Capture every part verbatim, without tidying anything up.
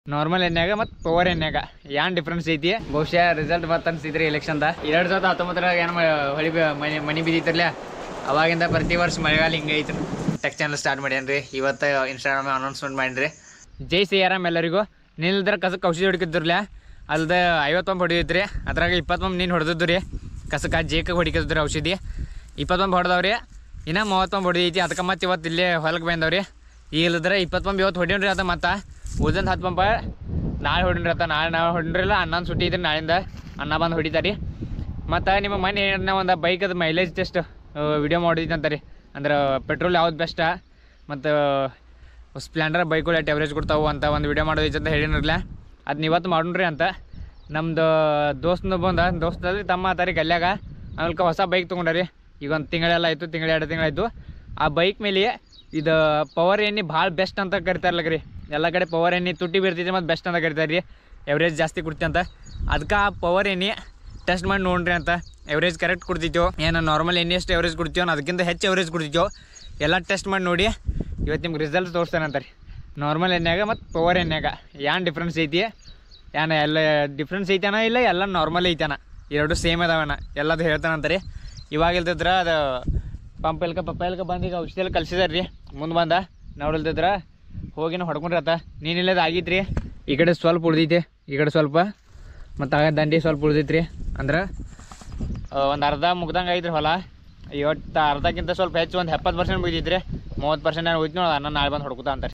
Normal ಎಣ್ಣೆಗ ಮತ್ತು power ಎಣ್ಣೆಗ ಏನು difference ಐತಿ ಬಹುಶಃ ರಿಸಲ್ಟ್ ಬಂತು ಅನ್ಸಿದ್ರಿ ಎಲೆಕ್ಷನ್ದ ಎರಡು ಸಾವಿರದ ಹತ್ತೊಂಬತ್ತರಾಗ ಏನು ಹೊಳಿ ಮನೆ ಮನೆ ಬಿದ್ದಿತ್ತಲ್ಲ ಅವಾಗಿಂದ ಪ್ರತಿ ವರ್ಷ ಮಳೆಗಾಲ ಹಿಂಗೆ ಐತಿ. ಟೆಕ್ ಚಾನಲ್ ಸ್ಟಾರ್ಟ್ ಮಾಡ್ಯಾನ್ರಿ. ಇವತ್ತು ಇನ್ಸ್ಟಾಗ್ರಾಮ್ ಅನೌನ್ಸ್ಮೆಂಟ್ ಮಾಡಿರಿ. ಜೈ ಸಿಯಾರಾಮ್ ಎಲ್ಲರಿಗೂ. ನಿಲ್ದ್ರ ಕಸಕ್ಕೆ ಔಷಧಿ ಹೊಡಿಕಿದ್ರಲ್ಲ ಅಲ್ದ ಐವತ್ತೊಂಬ ಹೊಡಿದೈತ್ರಿ. ಅದ್ರಾಗ ಇಪ್ಪತ್ತೊಂಬ ನೀನು ಹೊಡೆದಿದ್ದು ರೀ ಕಸಕ್ಕೆ ಜೇಕಾಗ ಹೊಡಿಕಿದ್ರಿ ಔಷಧಿ. ಇಪ್ಪತ್ತೊಂಬ ಹೊಡೆದವ್ರಿ, ಇನ್ನೂ ಮೂವತ್ತೊಂಬ ಹೊಡಿದೈತಿ. ಅದಕ್ಕೆ ಮತ್ತೆ ಇವತ್ತು ಇಲ್ಲೇ ಹೊಲಕ್ಕೆ ಬಂದವ್ರಿ. ಈಗ ಇಲ್ಲದ್ರೆ ಇಪ್ಪತ್ತೊಂಬ ಇವತ್ತು ಹೊಡೀನ್ರಿ ಅದ ಮತ್ತು ಉಳ್ದಂದು ಹತ್ತು ಪಂಪ ನಾಳೆ ಹೊಡಿನ್ರಿ ಅತ್ತ. ನಾಳೆ ನಾಳೆ ಹೊಡಿನ್ರಿಲ್ಲ ಅನ್ನೊಂದು ಸುಟ್ಟಿ ಇದ್ರಿ ನಾಳಿಂದ ಅನ್ನ ಬಂದು ಹೊಡಿತಾರೆ. ಮತ್ತು ನಿಮ್ಮ ಮನೆ ಏನೋ ಒಂದು ಬೈಕದ ಮೈಲೇಜ್ ಟೆಸ್ಟ್ ವಿಡಿಯೋ ಮಾಡಿದ್ದೆ ಅಂತಾರೆ. ಅಂದ್ರೆ ಪೆಟ್ರೋಲ್ ಯಾವ್ದು ಬೆಸ್ಟ ಮತ್ತು ಸ್ಪ್ಲೆಂಡರ್ ಬೈಕ್ಗಳು ಎಷ್ಟು ಎವರೇಜ್ ಕೊಡ್ತಾವೆ ಅಂತ ಒಂದು ವಿಡಿಯೋ ಮಾಡೋದೈತೆ ಅಂತ ಹೇಳಿನಿರಲ್ಲ. ಅದನ್ನ ಇವತ್ತು ಮಾಡೋಣ್ರಿ ಅಂತ ನಮ್ಮದು ದೋಸ್ತನ ಬಂದ ದೋಸ್ತಲ್ಲಿ ತಮ್ಮ ಆತಾರಿ ಗಲ್ಯಾಗ ಆಮೇಲೆ ಹೊಸ ಬೈಕ್ ತೊಗೊಂಡ್ರಿ. ಈಗ ಒಂದು ತಿಂಗಳೆಲ್ಲ ಆಯಿತು, ತಿಂಗಳು ಎರಡು ತಿಂಗಳಾಯಿತು. ಆ ಬೈಕ್ ಮೇಲೆ ಇದು ಪವರ್ ಎಣ್ಣೆ ಭಾಳ ಬೆಸ್ಟ್ ಅಂತ ಕರಿತಾರಲ್ಲ ರೀ. ಎಲ್ಲ ಕಡೆ ಪವರ್ ಎಣ್ಣೆ ತುಟ್ಟಿ ಬೀರ್ತೈತಿ ಮತ್ತು ಬೆಸ್ಟ್ ಅಂತ ಕರಿತಾರೆ ರೀ, ಎವ್ರೇಜ್ ಜಾಸ್ತಿ ಕೊಡ್ತಿ ಅಂತ. ಅದಕ್ಕೆ ಆ ಪವರ್ ಎಣ್ಣೆ ಟೆಸ್ಟ್ ಮಾಡಿ ನೋಡ್ರಿ ಅಂತ. ಎವ್ರೇಜ್ ಕರೆಕ್ಟ್ ಕೊಡ್ತಿದ್ದೆವು, ಏನು ನಾರ್ಮಲ್ ಎಣ್ಣೆ ಎಷ್ಟು ಎವ್ರೇಜ್ ಕೊಡ್ತೀವೋ ಅದಕ್ಕಿಂತ ಹೆಚ್ಚು ಎವ್ರೇಜ್ ಕೊಡ್ತಿದ್ದೆವು. ಎಲ್ಲ ಟೆಸ್ಟ್ ಮಾಡಿ ನೋಡಿ ಇವತ್ತು ನಿಮ್ಗೆ ರಿಸಲ್ಟ್ ತೋರಿಸ್ತಾನೆ ಅಂತಾರೆ. ನಾರ್ಮಲ್ ಎಣ್ಣೆಗ ಮತ್ತು ಪವರ್ ಎಣ್ಣೆಗ ಏನು ಡಿಫ್ರೆನ್ಸ್ ಐತಿ, ಏನು ಎಲ್ಲ ಡಿಫ್ರೆನ್ಸ್ ಐತಾನ ಇಲ್ಲ ಎಲ್ಲ ನಾರ್ಮಲ್ ಐತಾನ, ಎರಡು ಸೇಮ್ ಅದಾವಣ್ಣ ಎಲ್ಲದು ಹೇಳ್ತಾನೆ ಅಂತಾರೆ. ಇವಾಗ ಇಲ್ತಿದ್ರೆ ಅದು ಪಂಪ್ ಇಲ್ಕ ಪಪ್ಪ ಇಲ್ಕ ಬಂದು ಈಗ ಔಷಧಿ ಎಲ್ಲ ಕಲ್ಸಿದಾರೆ ರೀ. ಮುಂದೆ ಬಂದ ನೋಡಿಲ್ತಿದ್ರೆ ಹೋಗಿನ ಹೊಡ್ಕೊಂಡ್ರತ್ತ. ನೀನಿಲ್ಲದ ಆಗಿತ್ತು ರೀ. ಈ ಕಡೆ ಸ್ವಲ್ಪ ಉಳ್ದೈತಿ, ಈ ಕಡೆ ಸ್ವಲ್ಪ ಮತ್ತು ಆಗ ದಂಡಿ ಸ್ವಲ್ಪ ಉಳ್ದೈತಿ ರೀ. ಅಂದ್ರೆ ಒಂದು ಅರ್ಧ ಮುಗ್ದಂಗೆ ಐತ್ರಿ ಹೊಲ. ಇವತ್ತು ಅರ್ಧಕ್ಕಿಂತ ಸ್ವಲ್ಪ ಹೆಚ್ಚು ಒಂದು ಎಪ್ಪತ್ತು ಪರ್ಸೆಂಟ್ ಮುಗಿದೈತಿ ರೀ. ಮೂವತ್ತು ಪರ್ಸೆಂಟ್ ಏನು ಹೋಯ್ತು ನೋಡಿ, ಅನ್ನ ನಾಳೆ ಬಂದು ಹೊಡ್ಕೊತಾ ಅಂತಾರೆ.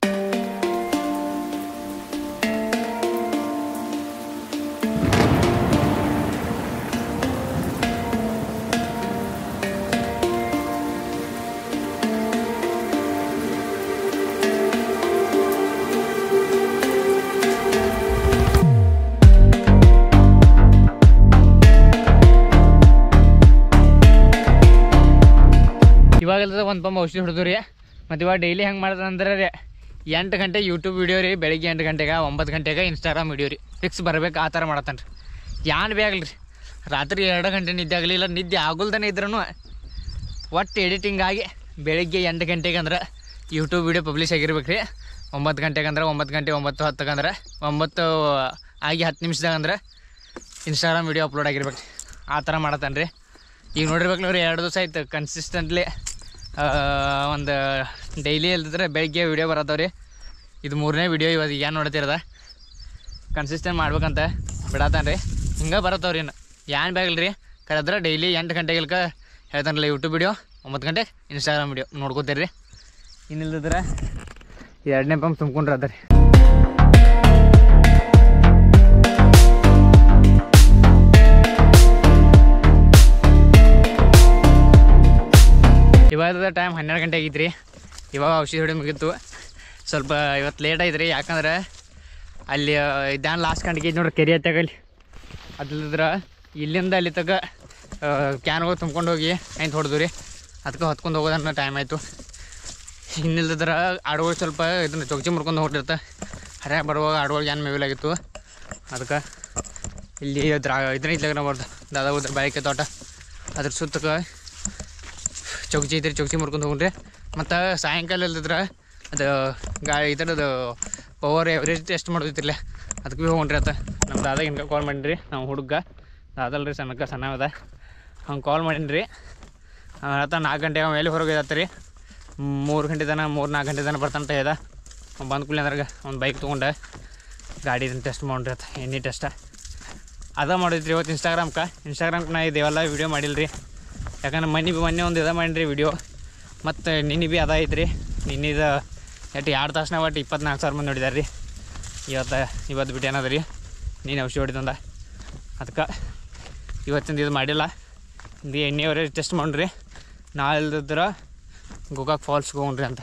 ಇವಾಗೆಲ್ಲ ಒಂದು ಪಂಪ್ ಔಷಧಿ ಹೊಡೆದು ರೀ. ಮತ್ತು ಇವಾಗ ಡೈಲಿ ಹೆಂಗೆ ಮಾಡ್ತಾರೆ ಅಂದ್ರೆ ರೀ ಎಂಟು ಗಂಟೆ ಯೂಟ್ಯೂಬ್ ವೀಡಿಯೋ ರೀ, ಬೆಳಿಗ್ಗೆ ಎಂಟು ಗಂಟೆಗೆ ಒಂಬತ್ತು ಗಂಟೆಗೆ ಇನ್ಸ್ಟಾಗ್ರಾಮ್ ವೀಡಿಯೋ ರೀ. ಫಿಕ್ಸ್ ಬರ್ಬೇಕು ಆ ಥರ ಮಾಡತ್ತಾನೆ ರೀ. ಯಾನ್ ಭೀ ಆಗಲಿ ರೀ, ರಾತ್ರಿ ಎರಡು ಗಂಟೆ ನಿದ್ದೆ ಆಗಲಿ ಇಲ್ಲ ನಿದ್ದೆ ಆಗೋಲ್ದಾನೆ ಇದ್ರೂ ಒಟ್ಟು ಎಡಿಟಿಂಗ್ ಆಗಿ ಬೆಳಿಗ್ಗೆ ಎಂಟು ಗಂಟೆಗೆ ಅಂದ್ರೆ ಯೂಟ್ಯೂಬ್ ವೀಡಿಯೋ ಪಬ್ಲಿಷ್ ಆಗಿರ್ಬೇಕು ರೀ. ಒಂಬತ್ತು ಗಂಟೆಗೆ ಅಂದ್ರೆ ಒಂಬತ್ತು ಗಂಟೆ ಒಂಬತ್ತು ಹತ್ತಕ್ಕೆ ಅಂದ್ರೆ ಒಂಬತ್ತು ಆಗಿ ಹತ್ತು ನಿಮಿಷದಾಗ ಅಂದ್ರೆ ಇನ್ಸ್ಟಾಗ್ರಾಮ್ ವೀಡಿಯೋ ಅಪ್ಲೋಡ್ ಆಗಿರ್ಬೇಕು. ಆ ಥರ ಮಾಡತ್ತಾನೆ ರೀ. ಈಗ ನೋಡಿರ್ಬೇಕು ನೋಡ್ರಿ, ಎರಡು ದಿವಸ ಆಯ್ತು ಕನ್ಸಿಸ್ಟೆಂಟ್ಲಿ ಒಂದು ಡೈಲಿ ಇಲ್ದಿದ್ರೆ ಬೆಳಿಗ್ಗೆ ವೀಡಿಯೋ ಬರತ್ತವ್ರಿ. ಇದು ಮೂರನೇ ವೀಡಿಯೋ ಇವತ್ತು ಏನು ನೋಡ್ತಿರದ. ಕನ್ಸಿಸ್ಟೆಂಟ್ ಮಾಡ್ಬೇಕಂತ ಬಿಡತ್ತಾನೆ ರೀ. ಹಿಂಗೆ ಬರತ್ತವ್ರಿ. ಇನ್ನು ಏನು ಬೇಕಲ್ಲ ರೀ ಕರೆದ್ರೆ ಡೈಲಿ ಎಂಟು ಗಂಟೆಗೆ ಇಲ್ಕ ಹೇಳ್ತಾನಲ್ಲ ಯೂಟ್ಯೂಬ್ ವೀಡಿಯೋ, ಒಂಬತ್ತು ಗಂಟೆಗೆ ಇನ್ಸ್ಟಾಗ್ರಾಮ್ ವೀಡಿಯೋ ನೋಡ್ಕೋತೀರಿ ರೀ. ಇನ್ನಿಲ್ದಿದ್ರೆ ಎರಡನೇ ಪಂಪ್ ತುಂಬ್ಕೊಂಡ್ರೆ ಅದ ರೀ. ಇವಾಗ ಟೈಮ್ ಹನ್ನೆರಡು ಗಂಟೆ ಆಗಿತ್ತು ರೀ. ಇವಾಗ ಔಷಧಿ ಹೊಡಿ ಮುಗಿತ್ತು. ಸ್ವಲ್ಪ ಇವತ್ತು ಲೇಟ್ ಆಯ್ತು ರೀ, ಯಾಕಂದ್ರೆ ಅಲ್ಲಿ ಇದ್ದಾನ ಲಾಸ್ಟ್ ಗಂಟೆಗೆ ಐತೆ ನೋಡ್ರಿ ಕೆರೆ ಹತ್ತಾಗಲ್ಲಿ. ಅದ್ಲಿದ್ರೆ ಇಲ್ಲಿಂದ ಅಲ್ಲಿ ತಗ ಕ್ಯಾನ್ಗಳು ತುಂಬ್ಕೊಂಡು ಹೋಗಿ ಐಂತ ಹೊಡೆದು ರೀ. ಅದಕ್ಕೆ ಹೊತ್ಕೊಂಡು ಹೋಗೋದನ್ನ ಟೈಮ್ ಆಯಿತು. ಇನ್ನಿಲ್ದಿದ್ರೆ ಆಡುಗಳು ಸ್ವಲ್ಪ ಇದನ್ನು ಚೊಕ್ಚಿ ಮುರ್ಕೊಂಡು ಹೋಗಿರ್ತ. ಹರ್ಯಾಗ ಬರುವಾಗ ಆಡುಗಳು ಏನು ಮೇವಿಲಾಗಿತ್ತು. ಅದಕ್ಕೆ ಇಲ್ಲಿ ದ್ರಾ ಇದನ್ನ ಇತ್ಲಾಗ ಬರ್ದು ದಾದ ಹೋದ್ರೆ ಬಾಳಿಕೆ ತೋಟ ಅದ್ರ ಸುತ್ತಕ್ಕೆ ಚೌಕಿ ಐತ್ರಿ, ಚೌಕಿ ಮುರ್ಕೊಂಡು ಹೋಗ್ರಿ. ಮತ್ತು ಸಾಯಂಕಾಲ ಇಲ್ದಿದ್ರೆ ಅದು ಗಾಡಿ ಇದರದ್ದು ಪವರ್ ಎವ್ರೇಜ್ ಟೆಸ್ಟ್ ಮಾಡೋದಿತ್ತಿರಲ್ಲ ಅದಕ್ಕೆ ಭೀ ಹೋಗ್ರಿ ಆತ. ನಮ್ಮ ದಾದಾಗ ಹಿಂಗೆ ಕಾಲ್ ಮಾಡೀನಿ ರೀ. ನಾವು ಹುಡುಗ ದಾದಲ್ಲ ರೀ, ಸಣ್ಣಕ್ಕೆ ಸಣ್ಣ ಅದ. ಹಂಗೆ ಕಾಲ್ ಮಾಡೀನಿ ರೀ. ಆತ ನಾಲ್ಕು ಗಂಟೆಗೆ ಮೇಲೆ ಹೊರಗೆ ಇದತ್ತ ರೀ. ಮೂರು ಗಂಟೆ ತನಕ ಮೂರು ನಾಲ್ಕು ಗಂಟೆ ತನಕ ಬರ್ತಾನಂತ ಹೇಳ್ದ. ಬಂದು ಕೂಡಲೇ ಅದ್ರಾಗ ಒಂದು ಬೈಕ್ ತೊಗೊಂಡೆ ಗಾಡಿ ಇದನ್ನು ಟೆಸ್ಟ್ ಮಾಡ್ರಿ ಆತ ಎಣ್ಣೆ ಟೆಸ್ಟ ಅದ ಮಾಡಿದ್ರಿ ಇವತ್ತು ಇನ್ಸ್ಟಾಗ್ರಾಮ್ಗೆ. ಇನ್ಸ್ಟಾಗ್ರಾಮ್ಗೆ ನಾ ಇದೆಲ್ಲ ವೀಡಿಯೋ ಮಾಡಿಲ್ಲ ರೀ, ಯಾಕಂದ್ರೆ ಮನೆ ಭೀ ಮೊನ್ನೆ ಒಂದು ಇದು ಮಾಡಿರಿ ವಿಡಿಯೋ. ಮತ್ತು ನಿನ್ನೆ ಭೀ ಅದ ಐತ್ರಿ. ನಿನ್ನಿದು ಎಷ್ಟು ಎರಡು ತಾಸನಾಗ ಒಟ್ಟು ಇಪ್ಪತ್ನಾಲ್ಕು ಸಾವಿರ ಮಂದಿ ನೋಡಿದಾರೆ ರೀ. ಇವತ್ತು ಇವತ್ತು ಬಿಟ್ಟು ಏನದ ರೀ ನೀನು ಔಷಧಿ ಹೊಡಿತಂದ. ಅದಕ್ಕೆ ಇವತ್ತಿಂದ ಇದು ಮಾಡಿಲ್ಲ. ಇದು ಎಣ್ಣೆಯವರೇ ಟೆಸ್ಟ್ ಮಾಡ್ರಿ. ನಾಳೆ ಇಲ್ದಿದ್ರೆ ಗೋಕಾಕ್ ಫಾಲ್ಸ್ಗೆ ಹೋಗ್ರಿ ಅಂತ.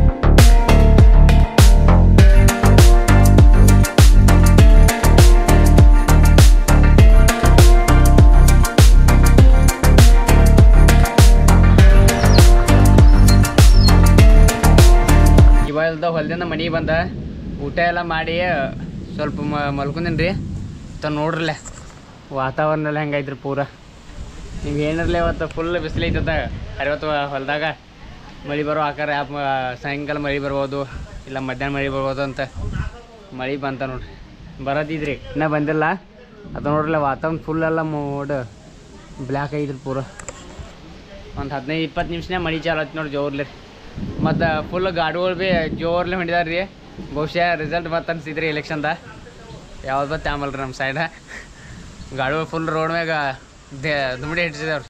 ಇವಾಗ ಹೊಲದಿಂದ ಮನೆಗೆ ಬಂದ ಊಟ ಎಲ್ಲ ಮಾಡಿ ಸ್ವಲ್ಪ ಮ ಮಲ್ಕೊಂದಿನಿ ರೀ. ತ ನೋಡ್ರಲ್ಲೇ ವಾತಾವರಣ ಎಲ್ಲ ಹೆಂಗೈತ್ರಿ ಪೂರ. ನೀವು ಏನಿರಲಿ ಇವತ್ತು ಫುಲ್ ಬಿಸಿಲು ಐತದ. ಅರವತ್ತು ಹೊಲದಾಗ ಮಳೆ ಬರೋ ಆಕಾರ ಸಾಯಂಕಾಲ ಮಳೆ ಬರ್ಬೋದು ಇಲ್ಲ ಮಧ್ಯಾಹ್ನ ಮಳೆ ಬರ್ಬೋದು ಅಂತ ಮಳೆ ಬಂತ ನೋಡ್ರಿ, ಬರತ್ತಿದ್ರಿ ಇನ್ನೂ ಬಂದಿಲ್ಲ. ಅದು ನೋಡ್ರಲ್ಲ ವಾತಾವರಣ ಫುಲ್ ಎಲ್ಲ ಮೋಡ ಬ್ಲ್ಯಾಕ್ ಆಗಿದ್ರಿ ಪೂರ. ಒಂದು ಹದಿನೈದು ಇಪ್ಪತ್ತು ನಿಮಿಷನೇ ಮಳೆ ಚಾಲು ಆಯ್ತು ನೋಡಿ ಜೋರ್ಲಿ. ಮತ್ತು ಫುಲ್ ಗಾಡಿಗಳು ಭೀ ಜೋರ್ಲಿ ಹೊಂಟಿದಾರೆ ರೀ. ಬಹುಶಃ ರಿಸಲ್ಟ್ ಬತ್ತು ಅನ್ಸಿದ್ರಿ ಎಲೆಕ್ಷನ್ದ. ಯಾವ್ದು ಬತ್ತು ಆಮಲ್ರಿ ನಮ್ಮ ಸೈಡ ಗಾಡಿಗಳು ಫುಲ್ ರೋಡ್ ಮ್ಯಾಗ ದೇ ದುಮ್ಡಿ ಹಿಡ್ಸಿದವ್ರಿ.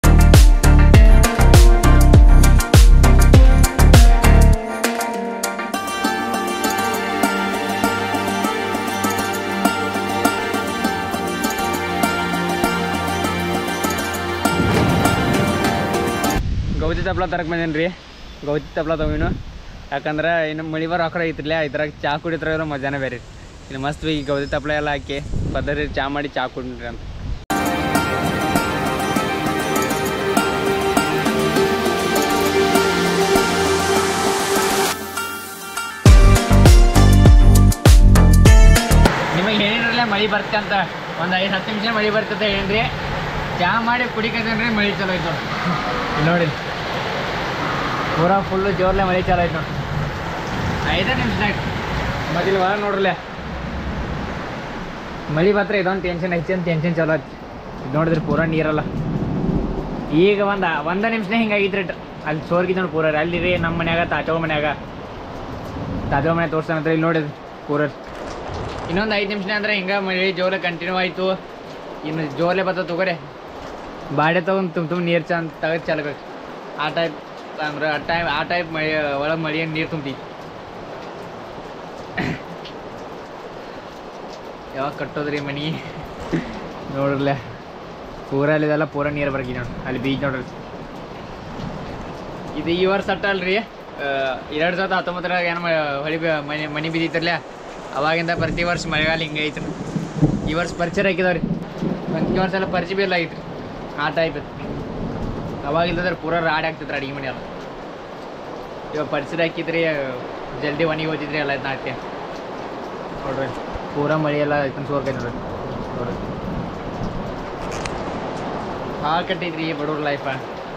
ಗೌತಿ ತಪ್ಲ ತರಕ್ಕೆ ಬಂದೇನು ರೀ. ಗೌತಿ ತಪ್ಲ ತಗೋನು, ಯಾಕಂದ್ರೆ ಇನ್ನು ಮಳೆ ಬರೋ ಆಕಡೆ ಐತಿರ್ಲ ಇದ್ರಾಗ ಚಾ ಕುಡಿತಾರೋ ಮಜಾನೇ ಬೇರೆ. ಇನ್ನು ಮಸ್ತ್ ಈ ಗೌತಿ ತಪ್ಲ ಎಲ್ಲ ಹಾಕಿ ಪದ್ಧತಿ ಚಾ ಮಾಡಿ ಚಾ ಕುಡಿದ್ರಿ ಅಂತ. ನಿಮಗೆ ಹೇಳಿರಲ್ಲ ಮಳೆ ಬರ್ತಂತ, ಒಂದು ಐದು ಹತ್ತು ನಿಮಿಷ ಮಳೆ ಬರ್ತದೆ ಏನ್ರಿ. ಚಾ ಮಾಡಿ ಕುಡಿಕತ್ತೇನ್ರಿ ಮಳೆ ಚಲೋ ಐತೆ ನೋಡಿ. ಪೂರಾ ಫುಲ್ಲು ಜೋರ್ಲೆ ಮಳೆ ಚಾಲು ಆಯ್ತು ನೋಡಿ. ಐದೇ ನಿಮಿಷದಾಗ ಮೊದಲು ಒಳಗೆ ನೋಡ್ರಲ್ಲ ಮಳೆ ಮಾತ್ರ ಇದೊಂದು ಟೆನ್ಷನ್ ಹೆಚ್ಚಿನ ಟೆನ್ಷನ್ ಚಲೋ ಆಯ್ತು. ಇದು ನೋಡಿದ್ರಿ ಪೂರಾ ನೀರಲ್ಲ. ಈಗ ಒಂದು ಒಂದು ನಿಮಿಷನೇ ಹಿಂಗಾಗಿದ್ರಿ ಅಲ್ಲಿ ಸೋರ್ಗಿದ್ ನೋಡಿ ಪೂರ. ಅಲ್ಲಿ ರೀ ನಮ್ಮ ಮನ್ಯಾಗ ತಾತವ ಮನ್ಯಾಗ ತಾತವ ಮನೆ ತೋರ್ಸಂದ್ರೆ ಇಲ್ಲಿ ನೋಡಿದ್ರಿ ಪೂರ. ಇನ್ನೊಂದು ಐದು ನಿಮಿಷನೇ ಅಂದ್ರೆ ಹಿಂಗೆ ಮಳೆ ಜೋರ್ಲೆ ಕಂಟಿನ್ಯೂ ಆಯಿತು. ಇನ್ನು ಜೋರ್ಲೆ ಬರ್ತದೆ ತಗೋರಿ. ಬಾಡೆ ತಗೊಂಡು ತುಂಬ ತುಂಬ ನೀರು ಚಂದ ತೆಗೆದು ಚಲ್ಬೇಕು. ಆ ಟೈಪ್ ಅಂದ್ರೆ ಆ ಟೈಮ್ ಆ ಟೈಪ್ ಮಳೆ ಒಳಗೆ ಮಳೆ ನೀರು ತುಂಬಿ ಯಾವಾಗ ಕಟ್ಟೋದ್ರಿ ಮನೆ ನೋಡ್ರಲ್ಲ. ಪೂರ ಅಲ್ಲಿದೆಲ್ಲ ಪೂರ ನೀರು ಬರಕಿ ನೋಡಿ. ಅಲ್ಲಿ ಬೀಚ್ ನೋಡ್ರಿ. ಇದು ಈ ವರ್ಷ ಅಟ್ಟ ಅಲ್ರಿ, ಎರಡು ಸಾವಿರದ ಹತ್ತೊಂಬತ್ತರಾಗ ಏನು ಹೊಳಿ ಮನೆ ಮನೆ ಬಿದ್ದಿತ್ತಲ್ಲ ಅವಾಗಿಂದ ಪ್ರತಿ ವರ್ಷ ಮಳೆಗಾಲ ಹಿಂಗೆ ಐತ್ರಿ. ಈ ವರ್ಷ ಪರಿಚಯ ಹಾಕಿದವ್ರಿ. ಒಂದು ವರ್ಷ ಎಲ್ಲ ಪರಿಚಯ ಬಿ ಎಲ್ಲ ಐತ್ರಿ. ಆ ಟೈಪ್ ಇತ್ತು ಅವಾಗಿಲ್ದ್ರೆ ಪೂರ ರಾಡಿ ಆಗ್ತಿತ್ತು ಅಡಿಗೆ ಮನೆ ಎಲ್ಲ. ಇವಾಗ ಪರಿಸರ ಹಾಕಿದ್ರಿ ಜಲ್ದಿ ಒಣಗಿ ಹೋಗ್ತಿದ್ರಿ ಎಲ್ಲ ಇದು ನಾಟ್ಯ ನೋಡ್ರಿ. ಪೂರ ಮಳೆ ಎಲ್ಲ ಇದನ್ನ ಸೋರ್ಕೈ ನೋಡ್ರಿ ನೋಡ್ರಿ. ಹಾಂ ಕಟ್ಟಿದ್ರಿ ಬಡವ್ರ ಲೈಫ.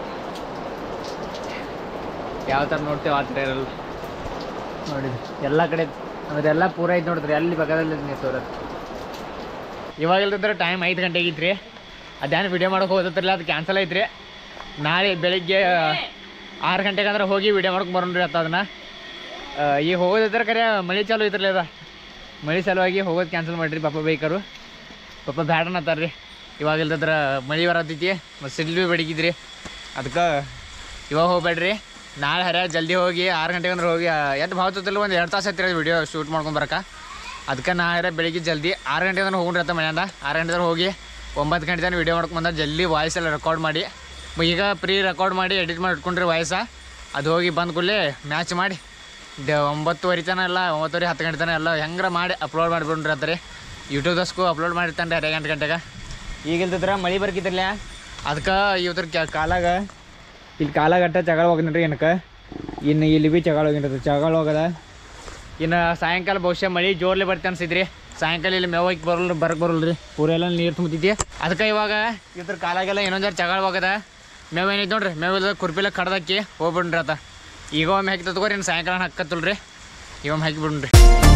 ಯಾವ ಥರ ನೋಡ್ತೇವೆ ಆ ಥರ ಇರಲ್ಲ ನೋಡಿದ್ರಿ. ಎಲ್ಲ ಕಡೆ ಅಂದ್ರೆ ಎಲ್ಲ ಪೂರ ಐತೆ ನೋಡಿದ್ರಿ. ಅಲ್ಲಿ ಬೇಕಾದಲ್ಲಿ ನೀವು ತೋರದು. ಇವಾಗ ಇಲ್ದಿದ್ರೆ ಟೈಮ್ ಐದು ಗಂಟೆಗೆ ಇದ್ರಿ. ಅದೇನು ವಿಡಿಯೋ ಮಾಡೋಕೆ ಹೋದತ್ರಲ್ಲ ಅದು ಕ್ಯಾನ್ಸಲ್ ಐತ್ರಿ. ನಾಳೆ ಬೆಳಿಗ್ಗೆ ಆರು ಗಂಟೆಗೆ ಅಂದ್ರೆ ಹೋಗಿ ವಿಡಿಯೋ ಮಾಡ್ಕೊಂಡು ಬರೋಣ್ರಿ ಅತ್ತ. ಅದನ್ನು ಈಗ ಹೋಗೋದಿದ್ರೆ ಕರೆ ಮಳೆ ಚಾಲು ಐತ್ರಲ್ಲ ಅದ ಮಳೆ ಸಲುವಾಗಿ ಹೋಗೋದು ಕ್ಯಾನ್ಸಲ್ ಮಾಡಿರಿ ಪಾಪ ಬೈಕರು. ಪಾಪ ಬ್ಯಾಡನ್ ಅತ್ತಾರ ರೀ. ಇವಾಗ ಇಲ್ದಿದ್ರೆ ಮಳೆ ಬರತ್ತೈತಿ ಮತ್ತು ಸಿಡ್ಲು ಭೀ ಬೆಳಗಿದ್ರಿ. ಅದಕ್ಕೆ ಇವಾಗ ಹೋಗ್ಬೇಡ್ರಿ. ನಾಳೆ ಹರ ಜಲ್ದಿ ಹೋಗಿ ಆರು ಗಂಟೆಗೆ ಅಂದ್ರೆ ಹೋಗಿ ಎದ್ದು ಭಾವತ್ತಲ್ಲ ಒಂದು ಎರಡು ತಾಸು ಹತ್ತಿರ ವಿಡಿಯೋ ಶೂಟ್ ಮಾಡ್ಕೊಂಡು ಬರೋಕೆ. ಅದಕ್ಕೆ ನಾಳೆ ಬೆಳಿಗ್ಗೆ ಜಲ್ದಿ ಆರು ಗಂಟೆಗೆ ಅಂದ್ರೆ ಹೋಗ್ರಿ ಅತ್ತ ಮನೆಯಿಂದ. ಆರು ಗಂಟೆಗೆ ಹೋಗಿ ಒಂಬತ್ತು ಗಂಟೆ ತನಕ ವಿಡಿಯೋ ಮಾಡ್ಕೊಂಡು ಬಂದ್ರೆ ಜಲ್ದಿ ವಾಯ್ಸ್ ಎಲ್ಲ ರೆಕಾರ್ಡ್ ಮಾಡಿ ಈಗ ಪ್ರೀ ರೆಕಾರ್ಡ್ ಮಾಡಿ ಎಡಿಟ್ ಮಾಡಿ ಇಟ್ಕೊಂಡ್ರಿ ವಾಯ್ಸ. ಅದು ಹೋಗಿ ಬಂದ ಕೂಡಲೇ ಮ್ಯಾಚ್ ಮಾಡಿ ದ ಒಂಬತ್ತುವರೆ ತನಕ ಎಲ್ಲ ಒಂಬತ್ತುವರೆ ಹತ್ತು ಗಂಟೆ ತನಕ ಎಲ್ಲ ಹೆಂಗಾರ ಮಾಡಿ ಅಪ್ಲೋಡ್ ಮಾಡಿಬಿಡ್ರಿ ಅಂತಾರೆ. ಯೂಟ್ಯೂಬ್ದಸ್ಕು ಅಪ್ಲೋಡ್ ಮಾಡಿರ್ತಾನೆ ರೀ ಎರಡು ಗಂಟೆ ಗಂಟೆಗೆ. ಈಗ ಇಲ್ದಿದ್ರೆ ಮಳೆ ಬರ್ಕಿದ್ರಲ್ಲ ಅದಕ್ಕೆ ಇವ್ರ ಕಾಲಾಗ ಇಲ್ಲಿ ಕಾಲಾಗಟ್ಟ ಚಗಳ ಹೋಗಿದ್ರಿ ಏನಕ್ಕೆ. ಇನ್ನು ಇಲ್ಲಿ ಭೀ ಚಗಳ ಹೋಗಿರ್ತದೆ ಚಗಳ ಹೋಗದ. ಇನ್ನು ಸಾಯಂಕಾಲ ಬಹುಶಃ ಮಳೆ ಜೋರ್ಲೆ ಬರ್ತೆ ಅನ್ಸಿದ್ರಿ. ಸಾಯಂಕಾಲ ಇಲ್ಲಿ ಮೇವಾಗಿ ಬರಲ್ಲ ಬರಕ್ಕೆ ಬರಲ್ಲ ರೀ. ಪೂರ ಎಲ್ಲ ನೀರು ತುಂಬತೈತಿ. ಅದಕ್ಕೆ ಇವಾಗ ಇದ್ರ ಕಾಲಾಗೆಲ್ಲ ಇನ್ನೊಂದು ಜರ ಚಗಳ ಹೋಗದ. ಮೇವು ಏನೈತೆ ನೋಡ್ರಿ, ಮೇವಿಲ್ಲ ಕುರ್ಪಿಲ್ಲ ಕಡ್ದಾಕಿ ಹೋಗ್ಬಿಡ್ರಿ ಆತ. ಈಗ ಒಮ್ಮೆ ಹಾಕಿ ತಗೋರಿ. ಇನ್ನು ಸಾಯಂಕಾಲ ಹಾಕತ್ತಲ್ರಿ ಈಗ ಒಮ್ಮೆ ಹಾಕಿ ಬಿಡ್ರಿ.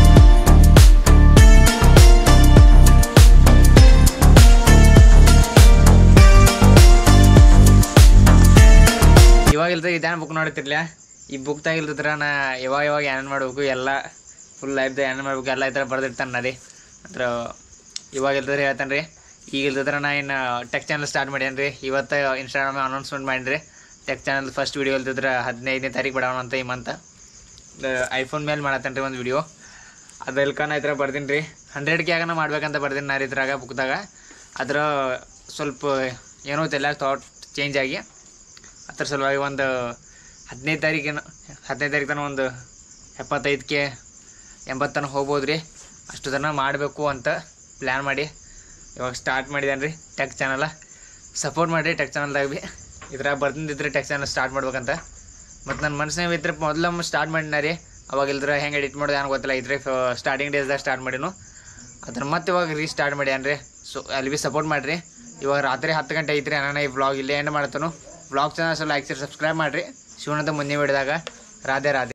ಇವಾಗ ಇಲ್ದ ಇದೇನು ಬುಕ್ ನೋಡ್ತಿರ್ಲ. ಈ ಬುಕ್ದಾಗ ಇಲ್ದಿದ್ರ ನಾ ಯಾವಾಗ ಯಾವಾಗ ಏನೇನು ಮಾಡಬೇಕು ಎಲ್ಲ ಫುಲ್ ಲೈಫ್ದ ಏನೇನು ಮಾಡ್ಬೇಕು ಎಲ್ಲ ಈ ಥರ ಬರ್ದಿರ್ತಾನೆ ರೀ. ಅಂದ್ರೆ ಇವಾಗ ಇಲ್ದಿದ್ರೆ ಹೇಳ್ತಾನೆ ರೀ. ಈಗ ಇಲ್ದಿದ್ರೆ ನಾ ಇನ್ನು ಟೆಕ್ ಚಾನಲ್ ಸ್ಟಾರ್ಟ್ ಮಾಡ್ಯಾನ ರೀ. ಇವತ್ತು ಇನ್ಸ್ಟಾಗ್ರಾಮ್ ಅನೌನ್ಸ್ಮೆಂಟ್ ಮಾಡಿರಿ. ಟೆಕ್ ಚಾನಲ್ ಫಸ್ಟ್ ವೀಡಿಯೋ ಇಲ್ದಿದ್ರೆ ಹದಿನೈದನೇ ತಾರೀಕು ಬಿಡೋಣ ಅಂತ ಈ ಮಂತ. ಐಫೋನ್ ಮೇಲೆ ಮಾಡತ್ತೇನೆ ರೀ ಒಂದು ವೀಡಿಯೋ. ಅದು ಎಲ್ಕನ ಈ ಥರ ಬರ್ದೀನಿ ರೀ. ಹಂಡ್ರೆಡ್ ಕೆ ಆಗನ ಮಾಡ್ಬೇಕಂತ ಬರ್ದೀನಿ ನಾ ಇದ್ರಾಗ ಬುಕ್ದಾಗ. ಅದ್ರ ಸ್ವಲ್ಪ ಏನೋ ಎಲ್ಲ ಥಾಟ್ ಚೇಂಜ್ ಆಗಿ ಅದ್ರ ಸಲುವಾಗಿ ಒಂದು ಹದಿನೈದು ತಾರೀಕಿನ ಹದಿನೈದು ತಾರೀಕು ತನಕ ಒಂದು ಎಪ್ಪತ್ತೈದು ಕೆ ಎಂಬತ್ತು ತನಕ ಹೋಗ್ಬೋದು ರೀ. ಅಷ್ಟು ತನಕ ಮಾಡಬೇಕು ಅಂತ ಪ್ಲ್ಯಾನ್ ಮಾಡಿ ಇವಾಗ ಸ್ಟಾರ್ಟ್ ಮಾಡಿದ್ದಾನೆ ರೀ ಟೆಕ್ ಚಾನಲ. ಸಪೋರ್ಟ್ ಮಾಡಿರಿ ಟೆಕ್ ಚಾನಲ್ದಾಗ ಭೀ. ಇದ್ರಾಗ ಬರ್ತಿದ್ದಿದ್ರೆ ಟೆಕ್ ಚಾನಲ್ ಸ್ಟಾರ್ಟ್ ಮಾಡ್ಬೇಕಂತ. ಮತ್ತು ನನ್ನ ಮನಸ್ಸಿನಾಗ ಇದ್ರೆ ಮೊದಲೊಮ್ಮೆ ಸ್ಟಾರ್ಟ್ ಮಾಡಿನ ರೀ. ಅವಾಗ ಇಲ್ದ್ರೆ ಹೆಂಗೆ ಎಡಿಟ್ ಮಾಡೋದು ಏನೋ ಗೊತ್ತಿಲ್ಲ. ಇದ್ರೆ ಸ್ಟಾರ್ಟಿಂಗ್ ಡೇಸ್ದಾಗ ಸ್ಟಾರ್ಟ್ ಮಾಡಿನು. ಅದ್ರ ಮತ್ತೆ ಇವಾಗ ರೀ ಸ್ಟಾರ್ಟ್ ಮಾಡ್ಯಾನ ರೀ. ಸೊ ಅಲ್ಲಿ ಭೀ ಸಪೋರ್ಟ್ ಮಾಡಿರಿ. ಇವಾಗ ರಾತ್ರಿ ಹತ್ತು ಗಂಟೆ ಐತ್ರಿ. ನಾನು ಈ ವ್ಲಾಗ್ ಇಲ್ಲೇ ಏನು ಮಾಡ್ತಾನು. ವ್ಲಾಗ್ ಚಾನಲ್ ಲೈಕ್ ಸಬ್ಸ್ಕ್ರೈಬ್ ಮಾಡಿರಿ. ಶಿವನಂತ ಮುಂದೆ ಬಿಡಿದಾಗ ರಾಧೆ ರಾಧೆ.